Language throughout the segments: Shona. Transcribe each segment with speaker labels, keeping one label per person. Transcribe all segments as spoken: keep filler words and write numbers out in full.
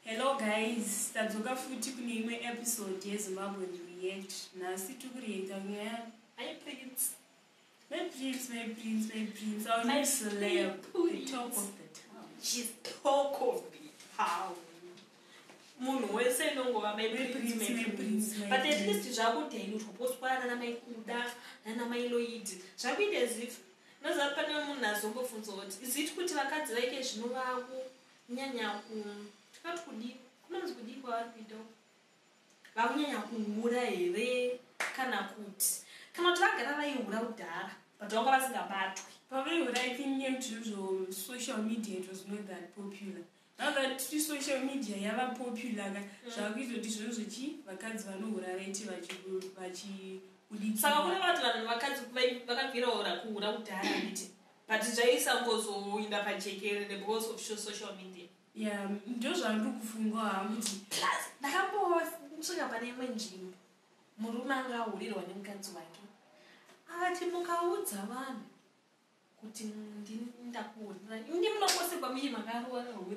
Speaker 1: Hello guys, tadzoka futi kune imwe episode yeZimbabwe React. Nasi tikureacta nyaya
Speaker 2: my prince.
Speaker 1: My prince, my prince, my prince. Our new celeb, the talk of the town.
Speaker 2: She's talk of the town. Munhu wese inongova my prince, my prince. But at least zvakudaily zvopostwa nana mai kuda nana mai Lloyd. Zvakuita as if noza pane munhu azombofunza kuti is it kuti vakadzi vaike zvinova kunyanya ku tikati kudi kunonzi kudi kwavari kuita vakunyanya kuhura here kana kuti kana kuti vagara vaihura kudhara but vanga vasingabatwi
Speaker 1: pavaihura. I think nyemtizvo social media it was not that popular. Now that social media yava popular ka zvakuita kuti zvinhu zvichi vakadzi vanohura vaiti vachi
Speaker 2: saka kune vati vanhu vakadzi vakabvira hura kuhura kudhara kuti but zvaisangozoinda pajekerere because of social media.
Speaker 1: Yeah, ndo zvandiri kufunga hangu kuti
Speaker 2: plus ndakambosvika pane imwe nzvimbo murume anga ahurirwa nemukadzi wake akati mukaudza vanhu kuti ndakuhurira ini munokosekwa miri makaroora huri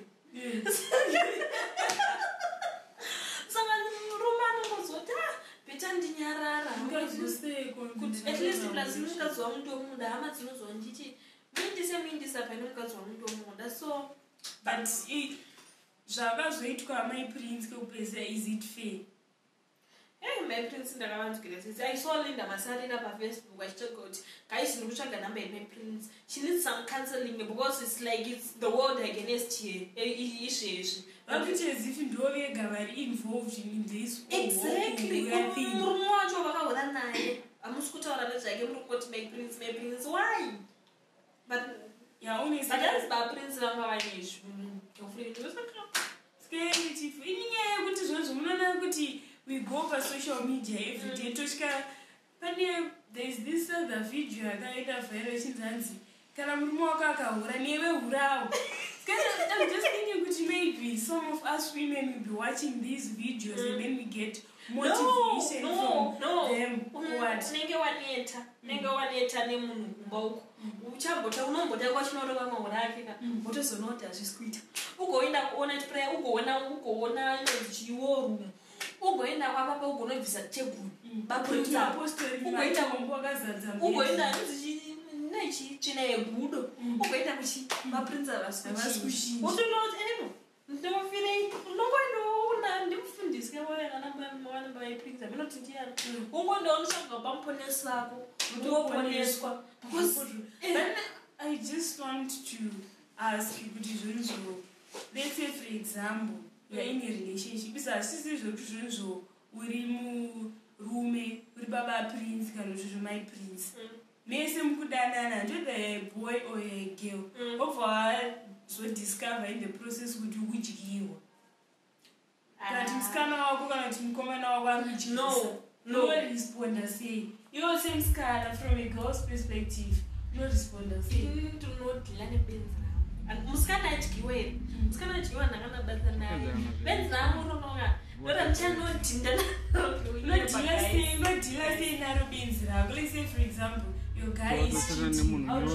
Speaker 2: saka murume anongozoti beta ndinyarara kuti at least plus mukadzi wamuntu womuda hama dzinozwa ndichi muindise muindisa pane mukadzi wamuntu womuda. So
Speaker 1: but zvakazoitwa my prince keupedzisa is it fair?
Speaker 2: Hey, my prince ndakavanzwira sisi I saw Linda Masarira paFacebook achitoka kuti guys ndiri kutsvaga number my prince, she needs some counseling because it's like it's the world against here izvezvi
Speaker 1: vakuti as if ndo vega vari involved in this.
Speaker 2: Exactly. Murume wacho vakahura naye hamusi kutaura nezvake muri kuti my prince my prince why but
Speaker 1: yeah, honestly
Speaker 2: but as ba prince vanga vaine zvinhu
Speaker 1: inyaya yekuti zvozvo munoona kuti we go pa social media every day tosvika pane there is this other video yakaita viral chinzanzi kana murume wako akahura neve hurawo. I'm just thinking kuti maybe some of us women will be watching these videos mm. and then we get motivation
Speaker 2: no, no,
Speaker 1: from
Speaker 2: no.
Speaker 1: them.
Speaker 2: Mm. What? Nenge waneta, nenge waneta nemunhu kumba uko. Uchambota unombota kwachinotoka mahura ake ka. Utozonota zvisikuita. Ugoenda kuona prayer, ugoona ugoona chiwo room. Ugoenda kwa papa ugonobvisa tebhuru.
Speaker 1: Bapota apostoli ugoenda kumba kazadza.
Speaker 2: Ugoenda nzi nechi china yegudo. Ugoenda kuchi maprince avasikushi. Utonoti eno. Ndofire unongondo una ndimfundise wena kana mwana mwana prince aminoti ndiyani. Ungondo unosanga pamponesa sako. Utoponeswa. Because
Speaker 1: I just want to ask you kuti zvinhu, let's say for example you are in a relationship bisa sisi zvokuti zvinhu uri murume uri baba prince kana kuti my prince mese mukudanana ndo the boy or a girl obva zvodiscover in the process kuti ukudyiwa kana musikana wako kana kuti mukomana wako ari kudyisa unoresponda sei iwo semusikana from a girl's perspective unoresponda sei?
Speaker 2: Ndinodhila nebenzi rangu musikana adyiwa here musikana adyiwa ndakanabatsa naye benzi rangu unonoka ndoda muchanodhinda
Speaker 1: unodhila sei naro benzi rako. Let's say for example your guy is cheating out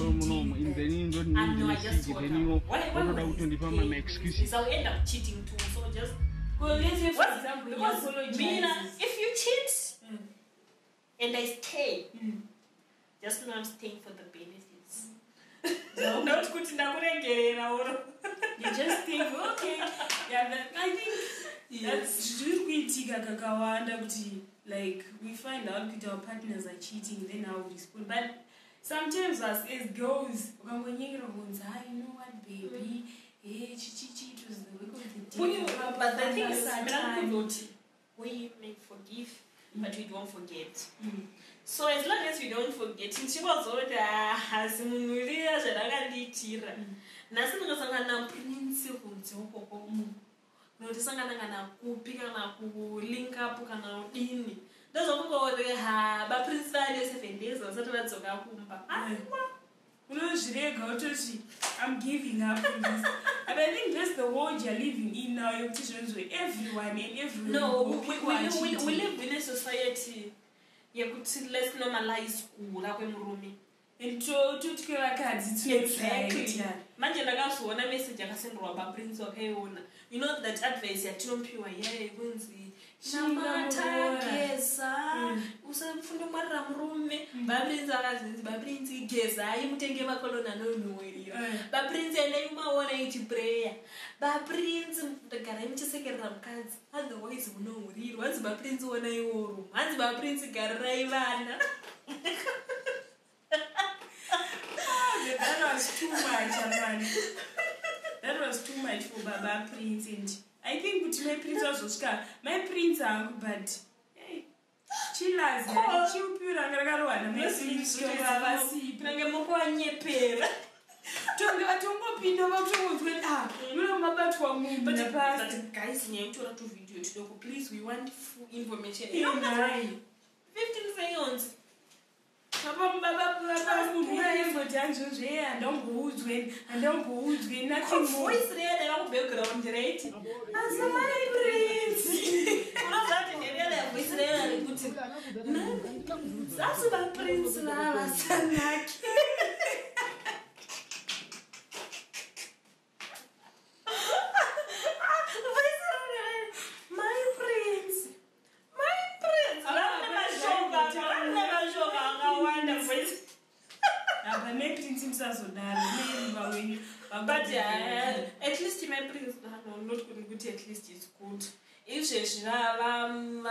Speaker 2: I'll end up cheating too, so just
Speaker 1: well, let's say for example
Speaker 2: because Mina, if you cheat mm. and I stay mm. just know I'm staying for the benefits.
Speaker 1: No, not good in the you just think okay yeah that, I think yes. That's kuitika kakawanda kuti like we find out that our partners are cheating then how we respond, but sometimes as as girls ukangonyekera kunza you know what baby eh chichichi it was the way of the day
Speaker 2: but the thing is that we may forgive mm. but we don't forget mm. so as long as we don't forget nchivazoti hasi munhu uriya zvarakandiitira nhasi ndikasangana naprince kunze ukoko notisangana kana kupi kana kulink up kana udini ndozvakungoore ha baprince vaine seven days vasati vadzoka kumba
Speaker 1: unozvirega utoti I'm giving up on this. And I think that's the world you're living in now. You're teaching with everyone and everyone.
Speaker 2: No, we, we, we, we live in a society yeah, let's normalize kura kwemurume
Speaker 1: and to to tikira kadzi
Speaker 2: exactly manje ndakazoona message yakasenderwa pa prince wakaiona you know that advice yatinompiwa yeye kunzi namata geza usafunda mwarira murume babrinzi akazinzi babrinzi gezai mutenge makoloni anomwiwirira babrinzi endai maona ichiprayer babrinzi garai muchisekerera mukadzi otherwise munohurirwa hanzi babrinzi onai woru hanzi babrinzi garirai vana.
Speaker 1: That was too much, Amani. That was too much for Baba Prince. And I think with my prince also scar. My prince are but hey, chillers, chill pure and Ragaruana. Messi, Stovasi,
Speaker 2: Nangamokanyepera.
Speaker 1: Tonga Tongo Pino went up. You know about one moon, but the past
Speaker 2: guys name to a video to do. Please, we want full information.
Speaker 1: You know, nine.
Speaker 2: fifteen seconds.
Speaker 1: Papa, Papa, Papa, and don't go when and don't go when nothing more.
Speaker 2: Voice there, they don't background, right?
Speaker 1: As my prince.
Speaker 2: Not that in area, voice there, and put it. That's about Prince Lala Sanak. But yeah, at least my prince, no, not going to at least it's good. If she's Rava,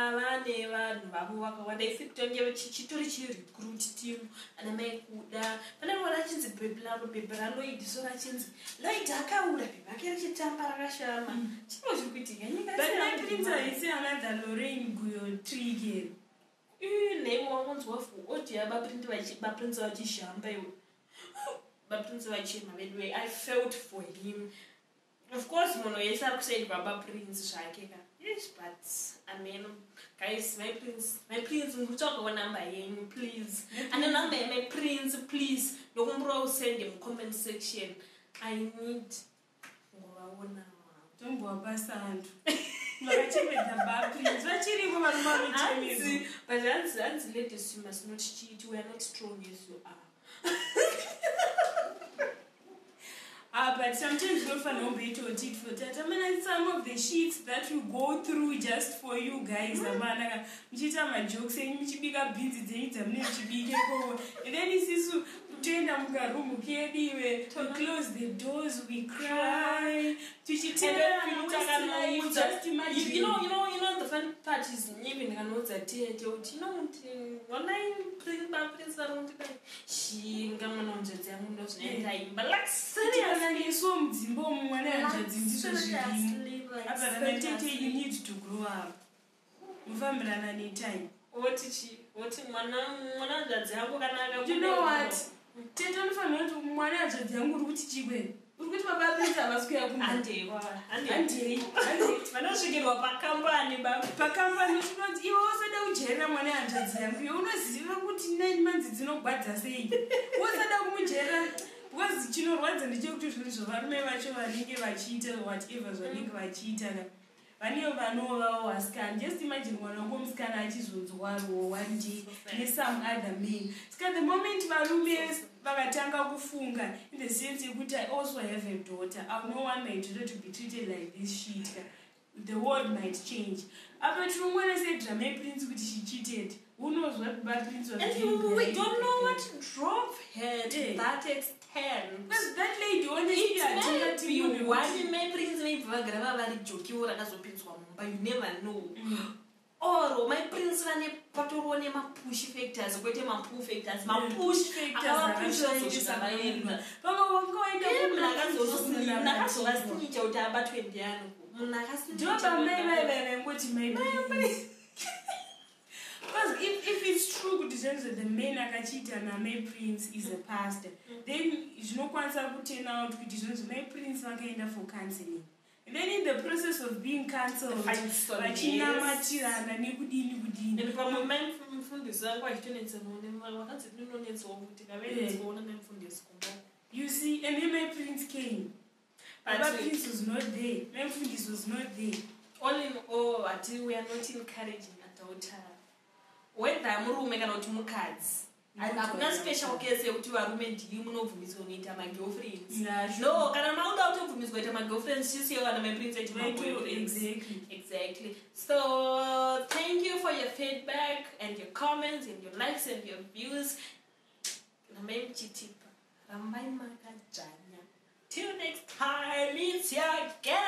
Speaker 2: when they fit on your chichitori recruit team and I make good. But I want to change the people, people are loyal, so I change like Daka would have been. I can't get Tamparashama. She was quitting. But my prince, I say another Lorraine Guyo trigger. You name one's worth what you have by Prince of Champagne. But Prince of Chima, I felt for him. Of course, Mono, yes, I said Baba Prince Shakeka. Yes, but I mean, guys, my prince, my prince, we'll talk one number, please. And the number, my prince, please. The Umbro send him comment section. I need.
Speaker 1: Don't go past and. But I check with the bad prince. What you remember, mommy?
Speaker 2: But that's that's latest. You must not cheat. We are not strong as you are.
Speaker 1: Ah, but sometimes go for no better or tit for tat. I mean, some of the sheets that you go through just for you guys. I mean, Mchita my joke saying Michibiga busy days and Michibiga go. And then this is turn up a room, we close the doors, we cry. Just imagine.
Speaker 2: You know, you know, you know the fun part is even I know that you know when I bring back Prince around she come on to them time. But like
Speaker 1: seriously, so Zimbo when I you need to grow up. Any time.
Speaker 2: What is she? What is one of
Speaker 1: you know what? Tell for me to manage the young Ruchi. Which my babies are asking of Auntie. Auntie, I know she gave up a company, but Pacamba is not you also don't general money and them. You know, zero good nine months, it's not what I say. What's that with General? Was you know what's the joke to so I remember I think I cheated or whatever, so I think I cheated. When you know scan, just imagine when a home scan I just was one or one G, and some other mean. Scan the moment Marumes Bagatanga Bufunga, in the sense which I also have a daughter. I know one may to be treated like this shit. The world might change. But from when I said Drame Prince, which she cheated, who knows what bad Prince was doing?
Speaker 2: We don't know what drove her to that extent.
Speaker 1: Because that lady only
Speaker 2: it's maybe you want my prince maybe Vagrava very joke you but you never know. Or my prince ran a patrone ma push factors, what am push factors, ma push factors, push factors. Papa won't go in the Nakaso was teacher about twenty anos.
Speaker 1: Jota may what you may because if, if it's true that the main Akachita and my prince is a pastor, mm. then it's no answer to turn out with my prince again for cancelling. And then in the process of being cancelled, China Matira and Nibudi Nibudi. And from a man from the Zan, I don't know. You see, and then my prince came. But my prince was not there. My prince was not there.
Speaker 2: All in all, until we are not encouraging a daughter. When the Muru make out to Mukads, hakuna special case yekuti varume ndii munobvumiswa unoita magirlfriends
Speaker 1: Yeah,
Speaker 2: no kana mauda kutobvumiswa kuita magirlfriends chisiyo kana maprince echimagirlfriends
Speaker 1: exactly.
Speaker 2: exactly. So thank you for your feedback and your comments and your likes and your views. Ramai mchitipa, ramai makajanya. Till next time, it's your girl.